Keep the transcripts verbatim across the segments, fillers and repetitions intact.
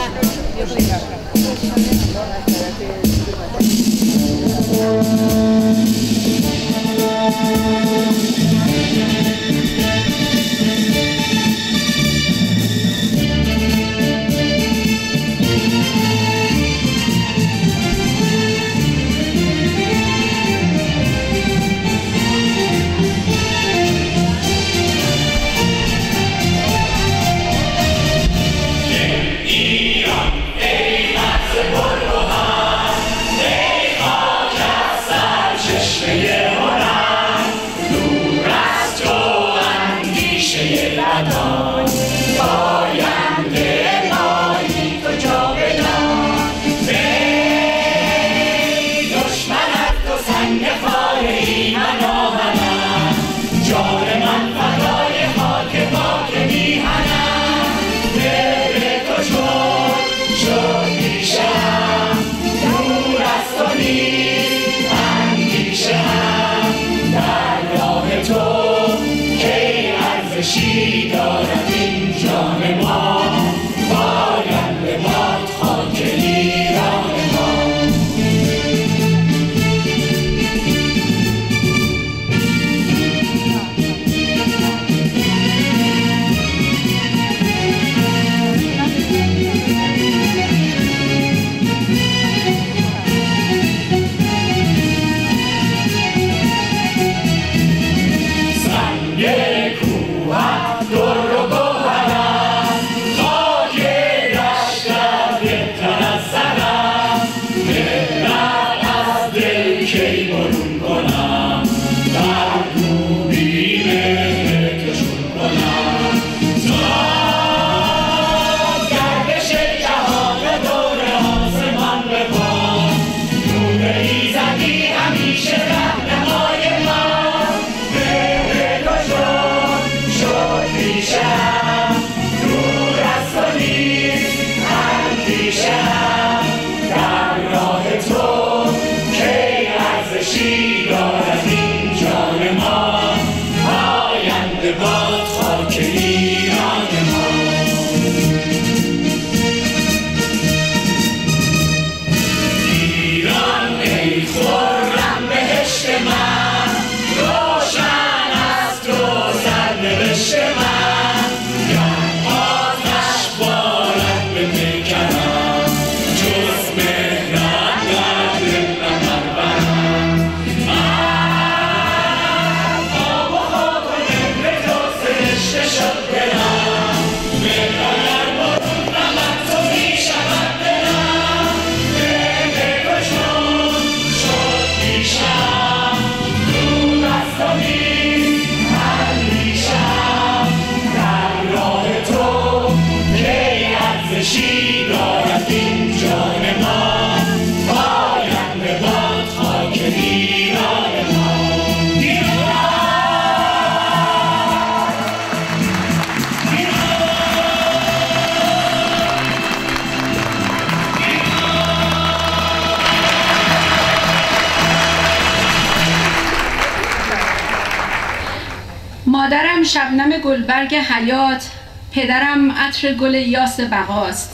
مادرم شبنم گلبرگ حیات، پدرم عطر گل یاس بقاست.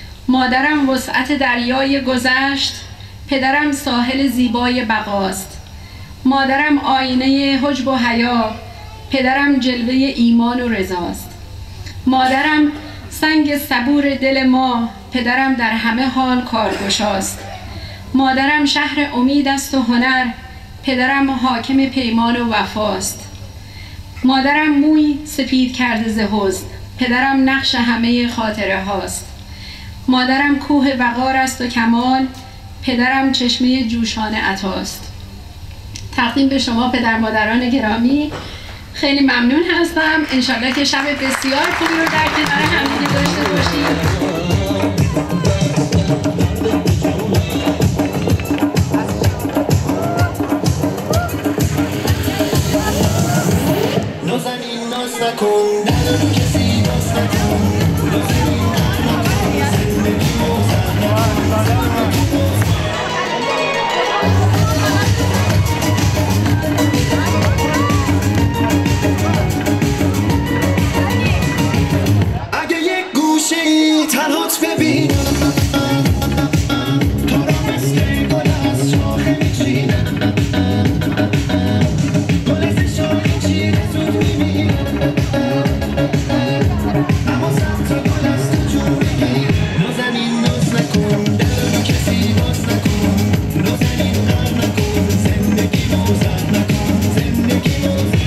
مادرم وسعت دریای گذشت، پدرم ساحل زیبای بقاست. مادرم آینه حجب و حیا، پدرم جلوه ایمان و رضاست. مادرم سنگ صبور دل ما، پدرم در همه حال کارگشاست. مادرم شهر امید است و هنر، پدرم حاکم پیمان و وفاست. مادرم موی سپید کرده ز حزن، پدرم نقش همه خاطره هاست. مادرم کوه وقار است و کمال، پدرم چشمه جوشان عطاست. تقدیم به شما پدر مادران گرامی، خیلی ممنون هستم. انشالله که شب بسیار خوبی رو در کنار همدیگه داشته باشیم. نازنین ناز نکن، ندارم کسی ناز نکن، نازنین نکن، زندگی موزن اگه یک گوشه ای تنهات ببینم نکن در رو کسی باز نکن نازنین غم نکن زندگی موزر نکن زندگی موزر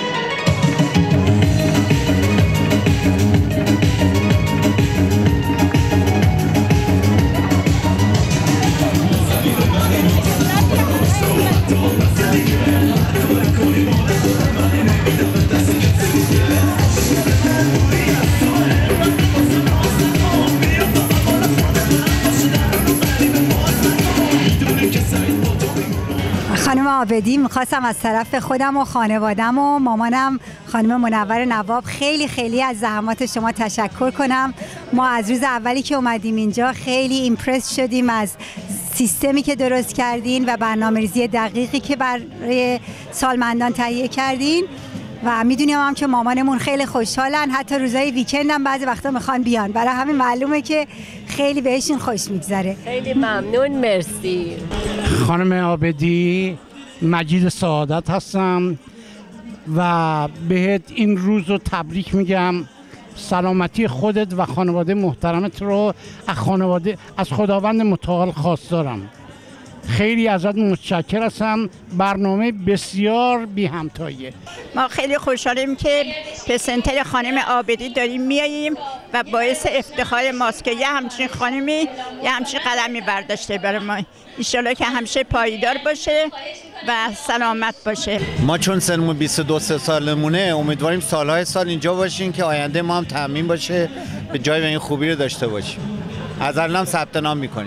خانم عابدی، میخواستم از طرف خودم و خانوادم و مامانم خانم منور نواب خیلی خیلی از زحمات شما تشکر کنم. ما از روز اولی که اومدیم اینجا خیلی ایمپرس شدیم از سیستمی که درست کردین و برنامه‌ریزی دقیقی که برای سالمندان تهیه کردین و میدونیم هم که مامانمون خیلی خوشحالن، حتی روزای ویکند هم بعضی وقتا میخوان بیان، برای همین معلومه که خیلی بهشون خوش میگذره. خیلی ممنون، مرسی. خانم عابدی، مجید سعادت هستم و بهت این روز رو تبریک میگم. سلامتی خودت و خانواده محترمت رو از خانواده از خداوند متعال خواستارم. خیلی ازت متشکر هستم. برنامه بسیار بی همتاییه. ما خیلی خوشحالیم که به سنتر خانم عابدی داریم میاییم و باعث افتخار ماست که یه همچین خانمی یه همچین قدمی برداشته برای ما. انشالله که همیشه پایدار باشه و سلامت باشه. ما چون سنمون بیست و دو سالمونه امیدواریم سالهای سال اینجا باشیم که آینده ما هم تامین باشه، به جای به این خوبی رو داشته باشیم. از الان ثبت نام میکنیم.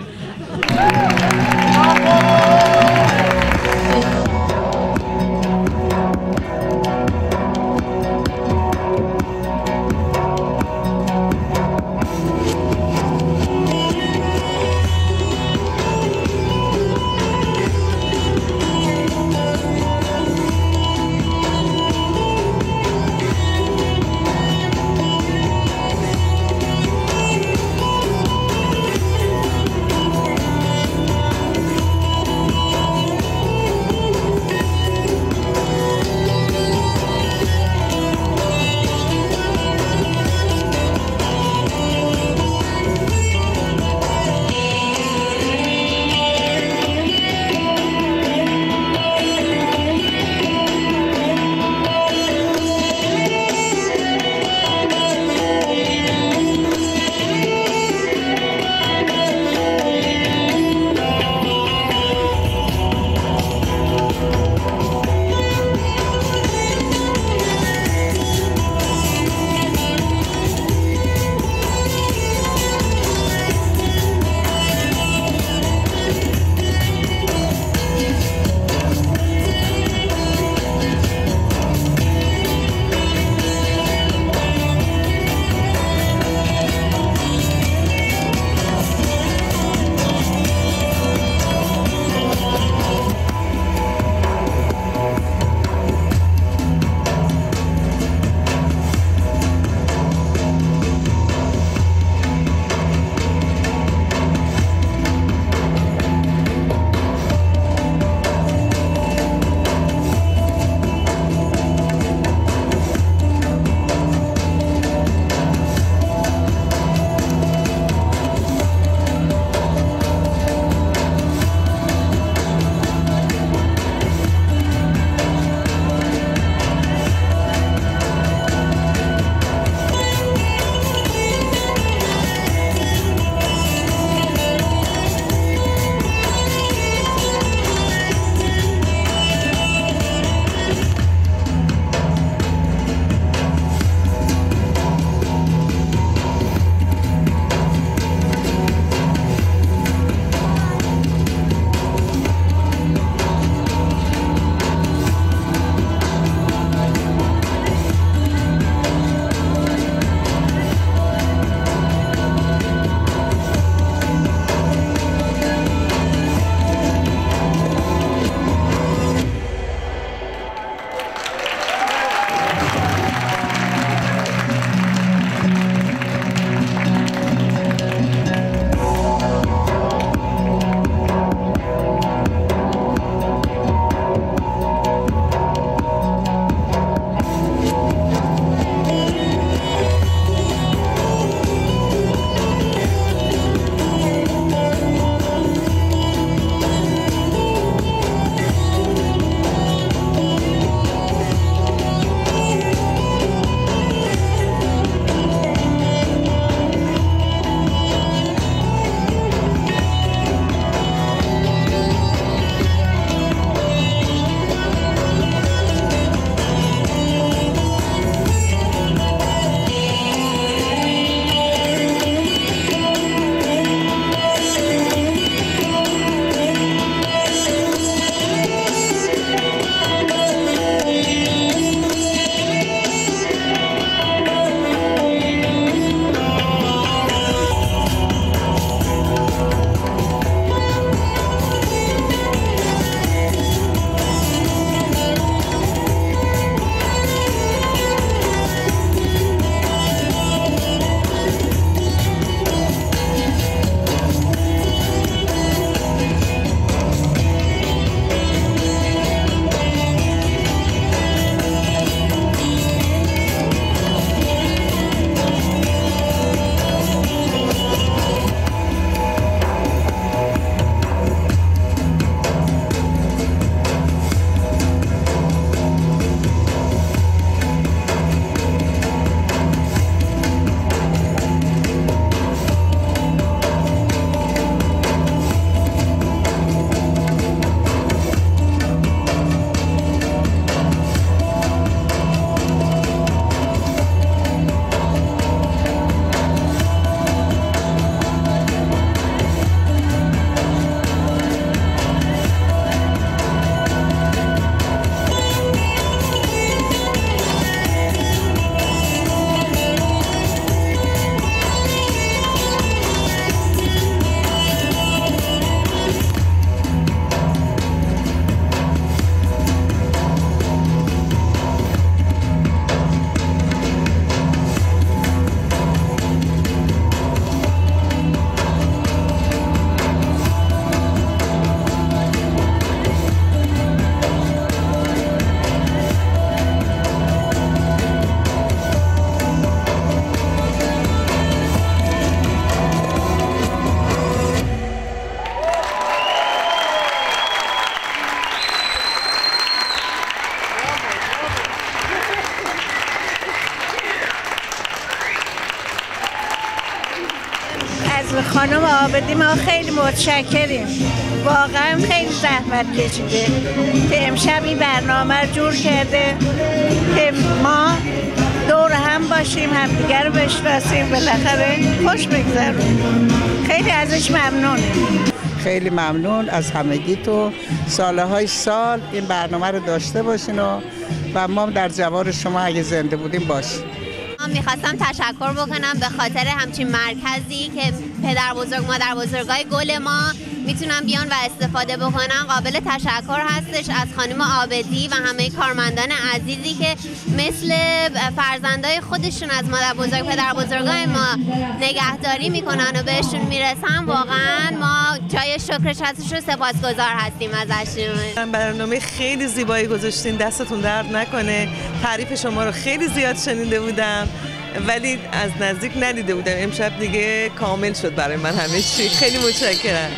خانم عابدی ما خیلی متشکریم، واقعا خیلی زحمت کشیده که امشب این برنامه رو جور کرده که ما دور هم باشیم، همدیگر رو بشناسیم، بالاخره خوش بگذرونیم. خیلی ازش ممنونیم. خیلی ممنون از همگی تو، سالهای سال این برنامه رو داشته باشین و و ما در جوار شما اگه زنده بودیم باشیم. من میخواستم تشکر بکنم به خاطر همچین مرکزی که پدر بزرگ مادر بزرگای گل ما میتونن بیان و استفاده بکنن. قابل تشکر هستش از خانم عابدی و همه کارمندان عزیزی که مثل فرزندای خودشون از مادر بزرگ پدر بزرگای ما نگهداری میکنن و بهشون میرسن. واقعا ما جای شکرش هستش و سپاسگزار هستیم ازشون. برنامه خیلی زیبایی گذاشتین، دستتون درد نکنه. تعریف شما رو خیلی زیاد شنیده بودم ولی از نزدیک ندیده بودم. امشب دیگه کامل شد برای من همه چی. خیلی متشکرم.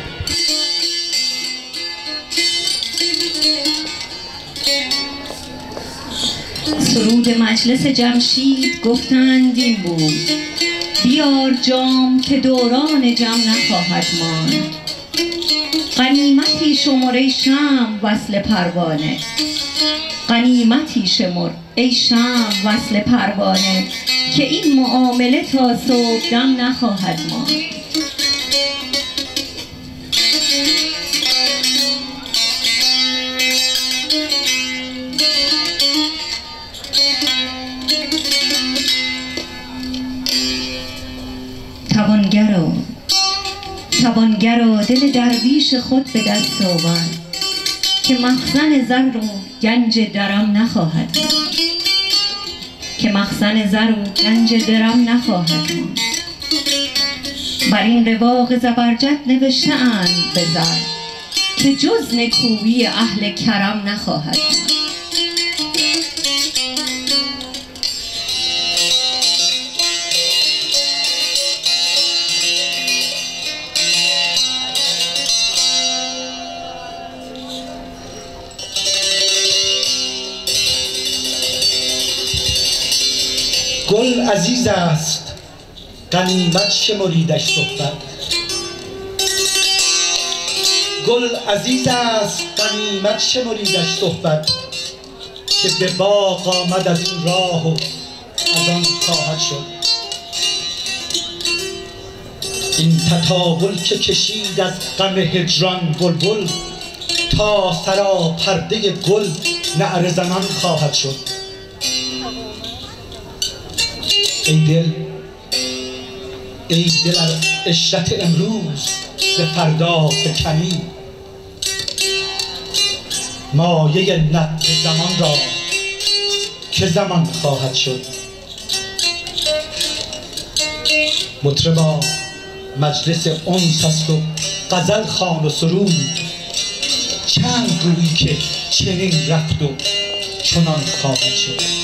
سرود مجلس جمشید گفتند این بود: بیار جام که دوران جم نخواهد ماند. غنیمتی شمر ای شمع وصل پروانه، غنیمتی شمر ای شمع وصل پروانه، که این معامله تا صبحدم نخواهد ماند. توانگرا توانگرا دل درویش خود به دست آور، که مخزن زر و گنج درم نخواهد ماند، که مخزن زر و گنج درم نخواهد ماند. بر این رواق زبرجد نوشته اند به زر، که جز نکویی اهل کرم نخواهد ماند. گل عزیز است غنیمت شمریدش صحبت، گل عزیز است غنیمت شمریدش صحبت، که به باغ آمد از این راه و از آن خواهد شد. این تطاول که کشید از غم هجران بلبل، تا سرا پرده گل نعره زنان خواهد شد. ای دل ای دل از عشرت امروز به فردا فکنی، مایه نطع زمان را که زمان خواهد شد. مطربا مجلس انس است و غزل خوان و سرود، چند گویی که چنین رفت و چنان خواهد شد.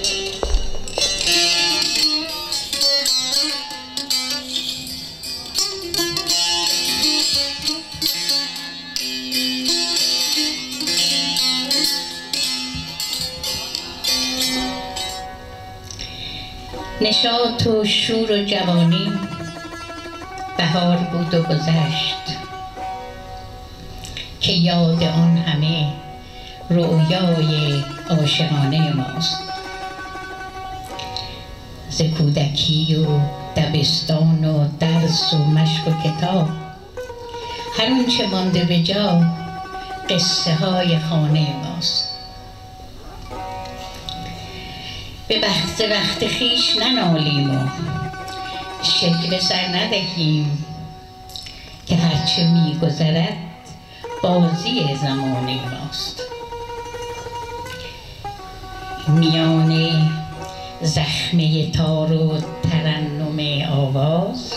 نشاط و شور و جوانی بهار بود و گذشت، که یاد آن همه رویای عاشقانه ماست. ز کودکی و دبستان و درس و مشق و کتاب، هر آنچه مانده به جا قصه های خانه ماست. به بخت وقت خیش ننالیم و شکوه سر ندهیم، که هرچه می گذرد بازی زمانه ماست. میان زخمه تار و ترنم آواز،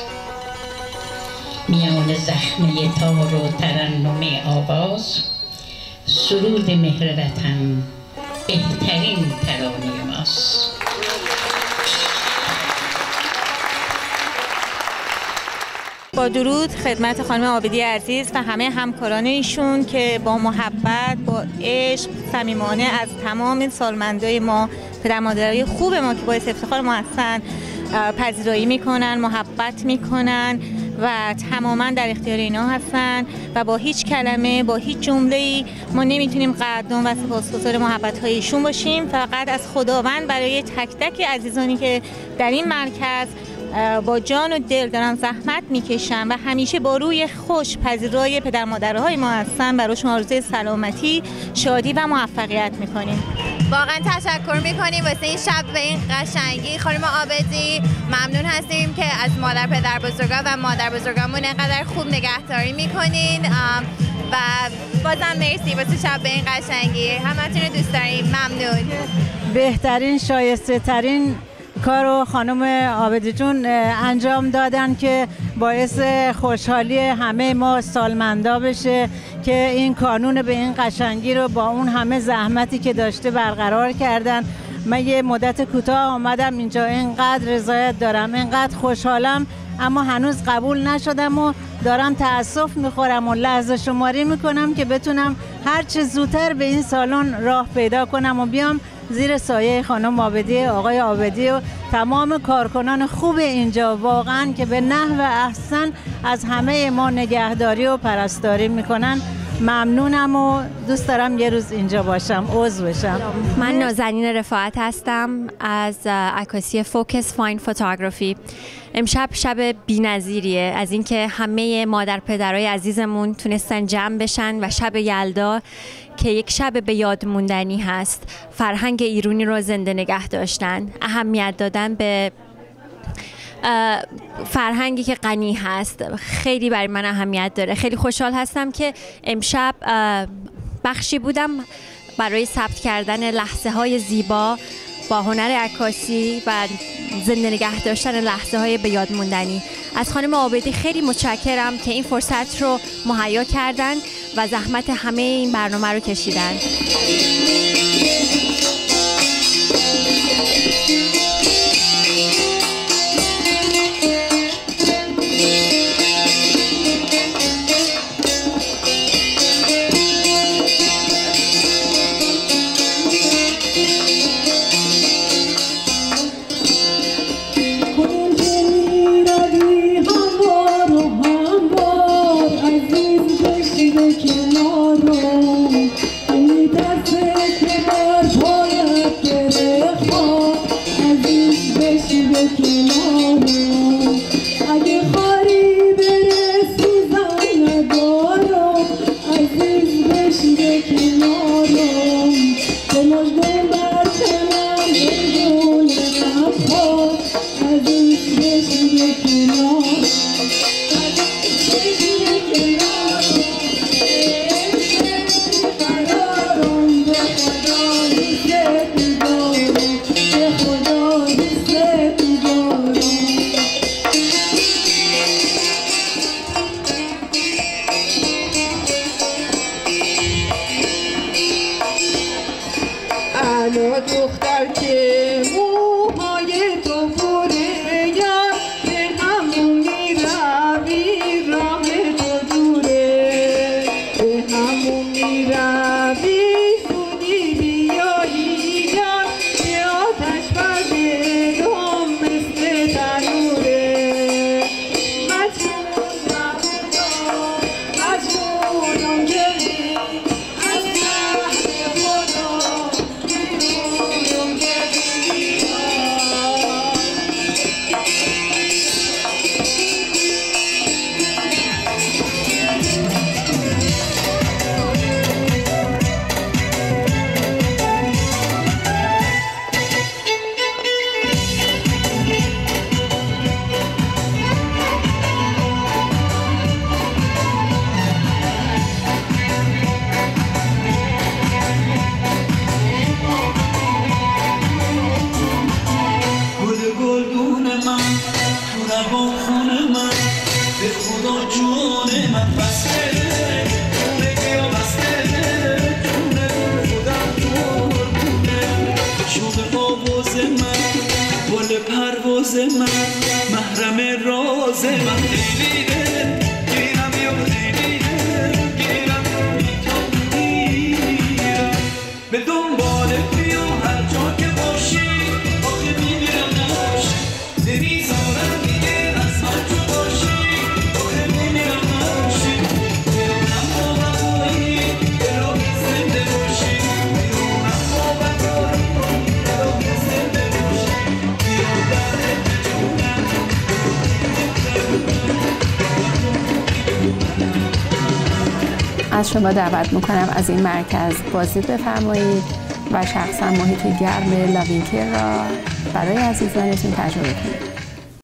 میان زخمه تار و ترنم آواز، سرود مهر وطن بهترین ترانه ماست. با درود خدمت خانم عابدی عزیز و همه همکاران ایشون که با محبت، با عشق، صمیمانه از تمام سالمندای ما، پدر مادرای خوب ما که باعث افتخار ما هستن، پذیرایی میکنن، محبت میکنن و تماما در اختیار اینا هستن و با هیچ کلمه، با هیچ جمله‌ای ما نمیتونیم قدردان و سپاسگزار محبت‌های ایشون باشیم. فقط از خداوند برای تک تک عزیزانی که در این مرکز با جان و دل دارن زحمت میکشن و همیشه با روی خوش پذیرای پدر مادرهای ما هستن، براشون آرزوی سلامتی، شادی و موفقیت میکنیم. واقعا تشکر میکنیم واسه این شب به این قشنگی. خانم عابدی ممنون هستیم که از مادر پدر بزرگا و مادر بزرگامون اینقدر خوب نگهداری میکنین و بازم مرسی واسه شب به این قشنگی. همتون رو دوست داریم. ممنون. بهترین، شایسته ترین کارو خانم عابدی جون انجام دادن که باعث خوشحالی همه ما سالمندا بشه که این کانون به این قشنگی رو با اون همه زحمتی که داشته برقرار کردن. من یه مدت کوتاه آمدم اینجا، اینقدر رضایت دارم، اینقدر خوشحالم، اما هنوز قبول نشدم و دارم تأسف میخورم و لحظه شماری میکنم که بتونم هر چه زودتر به این سالن راه پیدا کنم و بیام زیر سایه خانم عابدی، آقای عابدی و تمام کارکنان خوب اینجا، واقعا که به نحو احسن از همه ما نگهداری و پرستاری میکنن. ممنونم و دوست دارم یه روز اینجا باشم، عضو بشم. من نازنین رفاعت هستم از عکاسی فوکس فاین فوتوگرافی. امشب شب بی‌نظیریه از اینکه همه مادر پدرای عزیزمون تونستن جمع بشن و شب یلدا که یک شب به یاد موندنی هست، فرهنگ ایرانی رو زنده نگه داشتن، اهمیت دادن به فرهنگی که غنی هست. خیلی برای من اهمیت داره. خیلی خوشحال هستم که امشب بخشی بودم برای ثبت کردن لحظه های زیبا با هنر عکاسی و زنده نگه داشتن لحظه های به یاد موندنی. از خانم عابدی خیلی متشکرم که این فرصت رو مهیا کردن و زحمت همه این برنامه رو کشیدن. از شما دعوت میکنم از این مرکز بازدید بفرمایید و شخصا محیط گرم لاوینکر را برای عزیزانتون تجربه کنید.